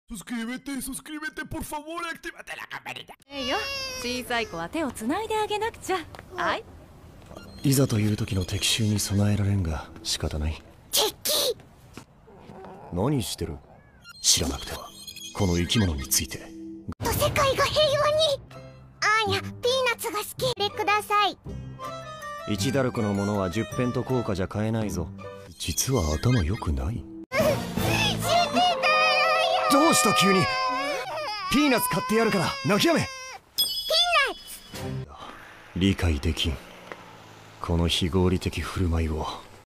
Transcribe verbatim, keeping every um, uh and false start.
Suscríbete, suscríbete, por favor, actívate la campanita. ええよ、小さい子は手をつないであげなくちゃ。はい。 いざという時の敵襲に備えられんが仕方ない。 敵。 何してる？知らなくては。この生き物について。 と世界が平和に。アーニャ、ピーナッツが好きでください。 一ダルクのものはじゅっペント効果じゃ買えないぞ。実は頭良くない。どうした急に。ピーナッツ買ってやるから泣きやめ。 ピーナッツ。 理解できんこの非合理的振る舞いを。